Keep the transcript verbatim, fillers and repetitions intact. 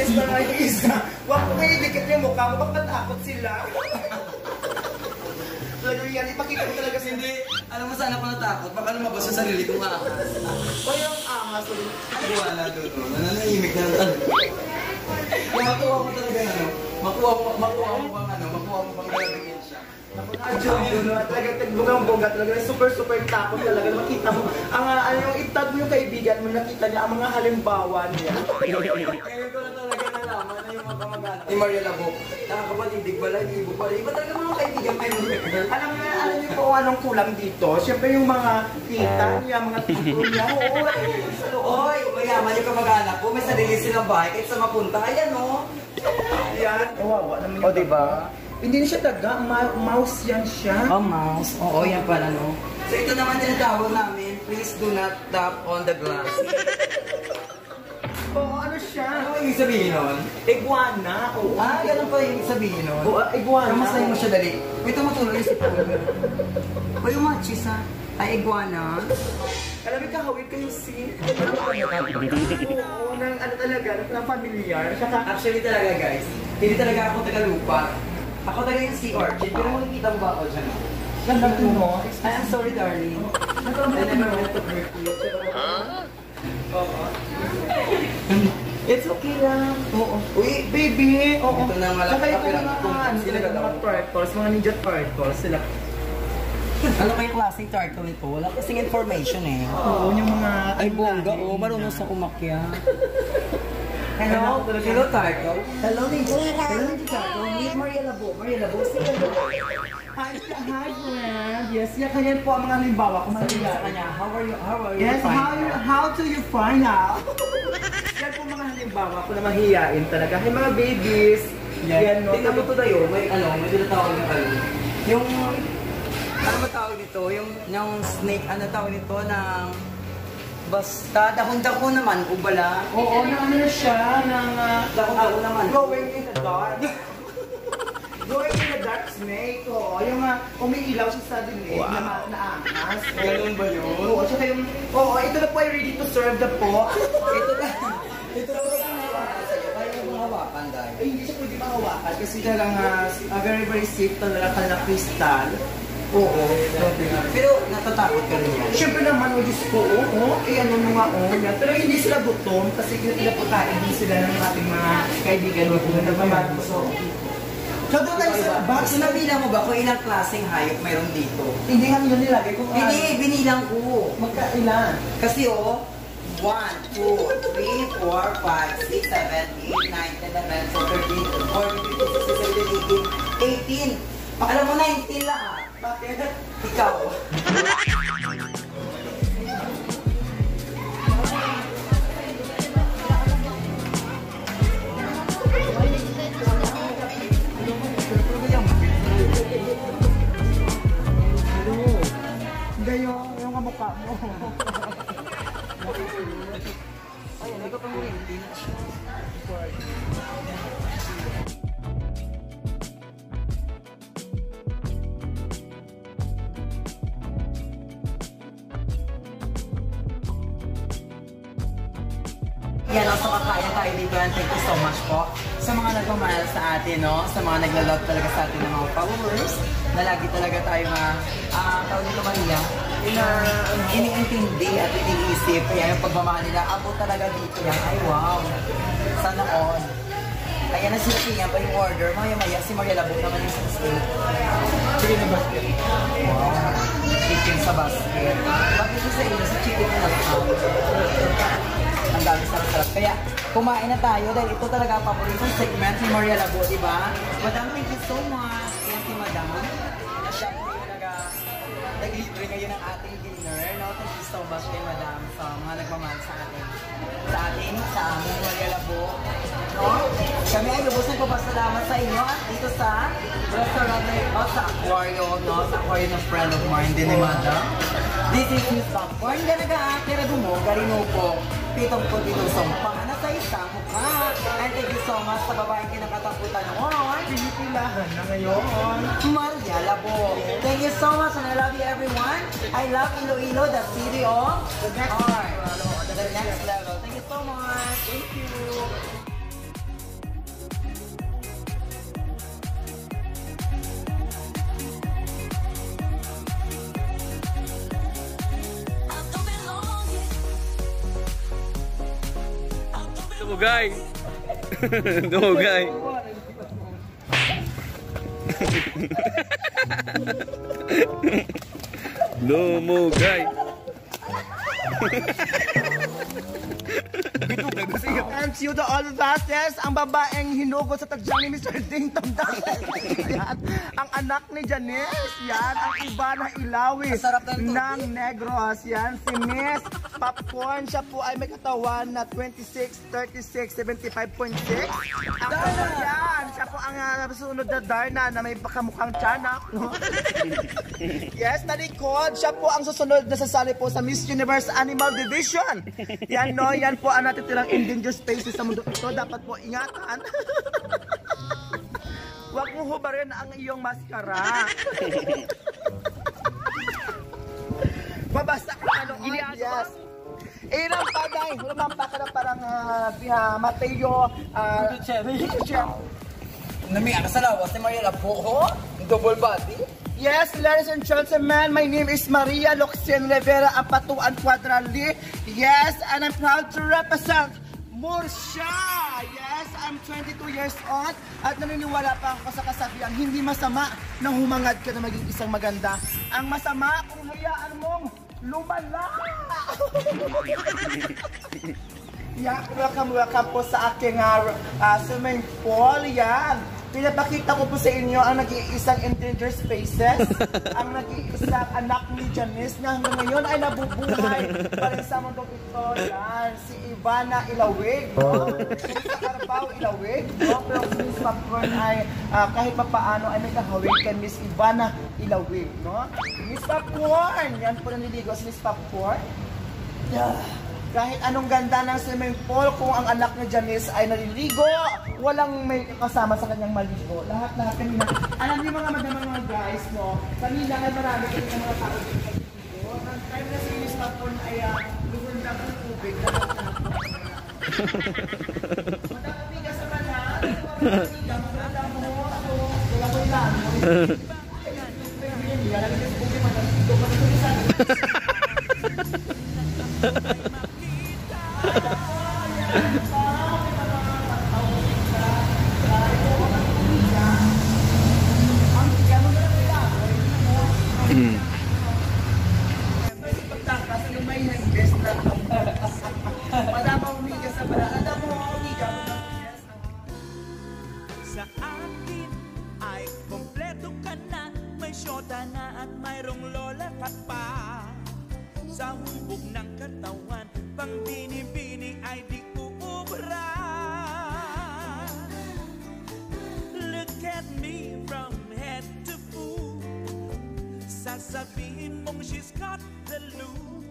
isa nga yung isa. Wag mo idikit yung mukha mo, baka matakot sila. Talaga yan, ipakita mo talaga sa... Hindi, alam mo sana ako natakot, baka lumabas sa sarili ko nga. O yung angas. Ano wala doon, no? Nananahimik na lang. Kung makuha mo talaga ano, makuha mo, makuha mo bang ano, makuha mo bang galagin siya. Joke yun, talaga tagbugang-bunga talaga, super super takot talaga, makita mo, ang ano yung itag mo yung kaibigan mo, nakita niya ang mga halimbawa niya. Ngayon ko na talaga nalaman na yung mga kamag-anak ni Maria Labo, nakakapatidig pala, ibo pala, iba talaga mga kaibigan may respect. Alam mo, alam niyo po anong kulang dito? Siyempre yung mga tita niya, mga tito niya, oo, sa loob. Oy, mayaman yung kamag-anak ko, may sarili silang bahay, kahit sa mapunta, ayan o. Yan, kawawa naman O, diba? Hindi na siya daga, ma mouse yan siya. Oh, mouse. Oo, yan pala, no? So, ito naman tinatawag namin, please do not tap on the glass. Oo, ano siya? Ano yung sabihin nun? Iguana. Oo. Ah, ganun pa yung sabihin nun? Oo, iguana. Kamasahin mo siya dali. May tumutulong yung sipon. O yung machis, ha? Ay, iguana. Alam mo, kahawin kayo si... Oo, nang ano talaga, nang familiar. Actually talaga, guys, hindi talaga ako taga-lupa. Ako talaga yung sea urchin, pero makikita mo ba ako dyan? Ganda ko, no? Ay, I'm sorry, darling. I never went to Berkeley. Oo. It's okay lang. Oo. Uy, baby! Oo. Ito na malaki. Saka yung mga, ano, sila mga turtles, mga ninja turtles, sila. Ano kayong klaseng turtle nito? Wala kasing information eh. Oo, yung mga... Ay, bongga, oh, marunong sa umakya. Hello? Hello, turtle. Hello, ninja. Hello, ninja turtle. Meet Maria Labo. Maria Labo, sila. Hi, hi, friend. Yes, yan kanya po ang mga halimbawa kung Sabihin sa kanya, how are you, how are you yes, how, you, how do you find out? Yan po mga halimbawa kung na mahihain talaga. Hey, mga babies. Yan, Yan, no? tingnan mo to tayo, may ano, may tinatawag yung ano. Yung, ano ba tawag nito? Yung, yung snake, ano tawag nito, ng, basta, dahon-dahon naman, ubala. Oo, na ano na siya, ng... Uh, Dahon-dahon naman. Going in the dark. Going in the dark snake. Oo, yung uh, umiilaw siya sa dinig wow. na naangas. Ganun ba yun? Oo, tsaka yung... Oo, ito na po ay ready to serve the po. Ito na. Ito na po pinahawakan sa'yo. Kaya mo hawakan dahil. Ay, hindi siya pwede mahawakan kasi talagang uh, uh, very very safe talaga ka na crystal. Oo. Pero natatakot ka rin yan. Siyempre naman, o Diyos ko, oo, eh ano mo nga, oo, yan. Pero hindi sila gutom kasi pinapakain din sila ng ating mga kaibigan mo kung nagmamahal ko. So, so doon tayo sa box. So, nabilang mo ba kung ilang klaseng hayop mayroon dito? Hindi nga nila nilagay kung Hindi, binilang ko. magkailan. Kasi oh, one, two, three, four, five, six, seven, eight, nine, ten, eleven, twelve, thirteen, fourteen, fifteen, sixteen, seventeen, eighteen, eighteen. Alam mo, nineteen lahat. Bakit? Ikaw. Hindi yung, yung kamukha mo. Ay, ano ka pang rin? Hindi na siya. Yan, so kakain tayo dito and thank you so much po sa mga nagmamahal sa atin, no? Sa mga naglalove talaga sa atin ng mga followers na lagi talaga tayo nga, ah, tawag dito Maria, na iniintindi at iniisip. Kaya yung pagmamahal nila, abot talaga dito yan. Ay, wow! Sana all. Ayan na sila tingnan pa yung order. Maya-maya, si Maria Labo naman yung sa steak. Chicken na basket. Wow! Chicken sa basket. Bakit ito sa inyo? Sa chicken na basket. Ang dami sarap-sarap. Kaya kumain na tayo dahil ito talaga ang paboritong segment ni Maria Labo, di ba? Madam, thank you so much. Yan si Madam. Na siya po yung nag-libre ngayon ng ating dinner. No? Thank you so much kay Madam sa mga nagmamahal sa atin. Sa atin, sa aming Maria Labo. No? Kami ay lubos nagpapasalamat sa inyo at dito sa restaurant o sa aquarium, no? Sa aquarium ng friend of mine din ni Madam. This is Miss Popcorn. Ganaga, kera dumo, garino po. Pitong po dito sa pangana sa isang mukha. And thank you so much sa babaeng kinakatakutan noon. Pinipilahan na ngayon. Maria Labo. Thank you so much and I love you everyone. I love Iloilo, the city of the next, the next level. Thank you so much. Thank you. Dumugay. Dumugay. Dumugay. And to the all Vasquez, ang babaeng hinugot sa tagyang ni Mister Ding Tandang. Yan, ang anak ni Janice, yan, ang iba na ilawis ng Negros, yan, si Miss Popcorn, siya po ay may katawan na twenty-six, thirty-six, seventy-five point six. Ang yan, siya po ang uh, sunod na Darna na may pakamukhang tiyanak. No? Yes, nalikod, siya po ang susunod na sasali po sa Miss Universe Animal Division. Yan, no, yan po ang natitirang endangered species sa mundo ito. Dapat po ingatan. Huwag mo hubarin ang iyong maskara. Babasa ka ano. Yes. Irang paday. Lumampa ka na parang uh, Mateo. Uh, Nami ang salawas ni Maria Lapo. Double body. Yes, ladies and gentlemen, my name is Maria Loxien Rivera Apatuan Cuadrali. Yes, and I'm proud to represent Murcia. Yes, I'm twenty-two years old at naniniwala pa ako sa kasabihan, hindi masama na humangad ka na maging isang maganda. Ang masama kung hayaan mong lumala. Yeah, welcome, welcome po sa aking uh, uh, swimming pool. Yan. Pinapakita ko po sa inyo ang nag-iisang endangered species, ang nag-iisang anak ni Janice na hanggang ngayon ay nabubuhay pa rin sa mundo ito. Yan, si Ivana Ilawig, no? Sa Carabao Ilawig, no? Pero si Miss Popcorn ay uh, kahit pa paano ay may kahawig kay Miss Ivana Ilawig, no? Miss Popcorn, yan po naniligo si Miss Popcorn. Yeah. Kahit anong ganda ng swimming pool, kung ang anak ni Janice ay naliligo, walang may kasama sa kanyang maligo. Lahat-lahat kanina. Alam niyo mga madamang mga guys, no? Kanina ay marami kami ng mga tao dito naliligo. Ang time na si Miss Popcorn ay uh, lugunda ng tubig. Madami ka sa manan. Madami ka mo. Ako, wala ko ilan. Sa akin ay kompleto ka na, may syota na at mayroong lola ka pa. Sa hubog ng katawan, pang bini-bini ay di uubra. Look at me from head to foot, sasabihin mong she's got the look.